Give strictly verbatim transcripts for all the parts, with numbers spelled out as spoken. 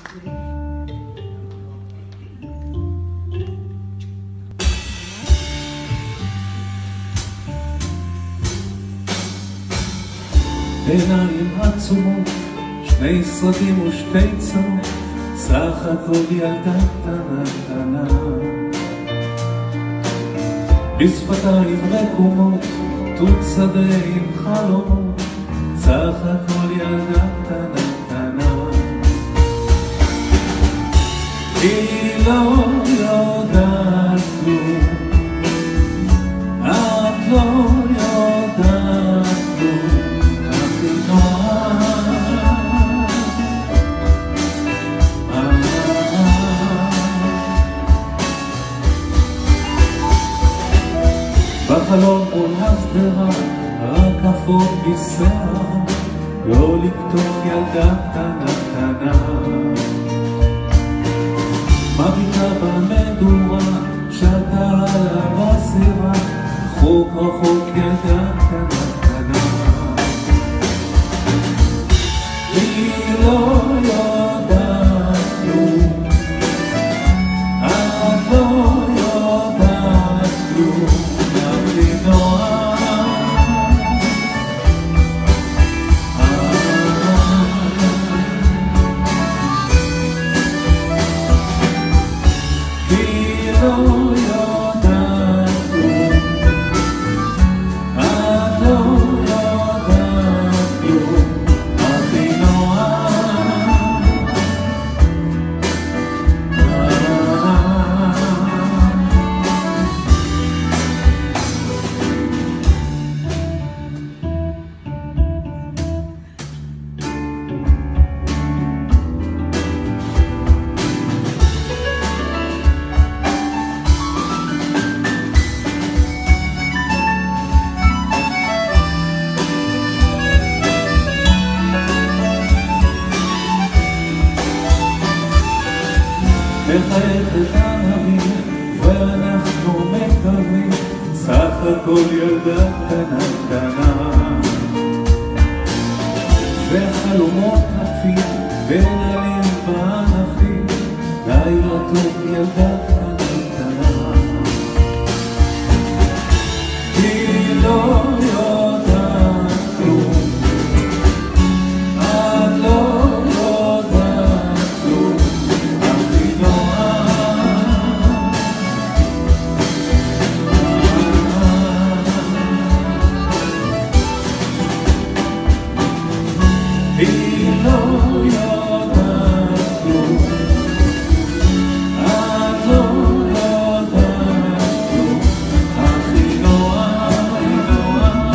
עיניים עצומות, שני סרטים ושתי צרות, סך הכל ילדה קטנה קטנה. בשפתיים רקומות, תות שדה עם חלומות, סך הכל ילדה קטנה קטנה. היא לא יודעת כלום, את לא יודעת כלום, בחלום מול הסדרה, רקפות בשיער, לא לקטוף ילדה קטנה קטנה. מביטה במדורה, שתה על הבסירה, רחוק רחוק ילדה קטנה קטנה. היא לא יודעת כלום, את לא יודעת כלום, מחייכת ענבים ואנחנו מקווים, סך הכל ילדה קטנה קטנה. וחלומות עפים ונעלים בענפים, לילה טוב ילדה קטנה קטנה. היא לא יודעת כלום, את לא יודעת כלום, היא לא יודעת כלום, את לא יודעת כלום, אך היא נועה, היא נועה.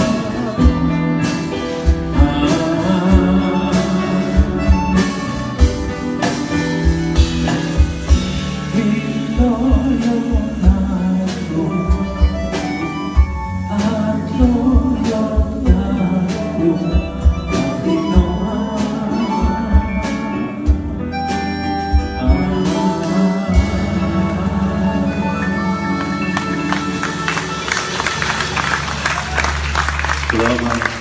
היא לא יודעת כלום, את לא יודעת כלום, אך היא נועה. תודה רבה.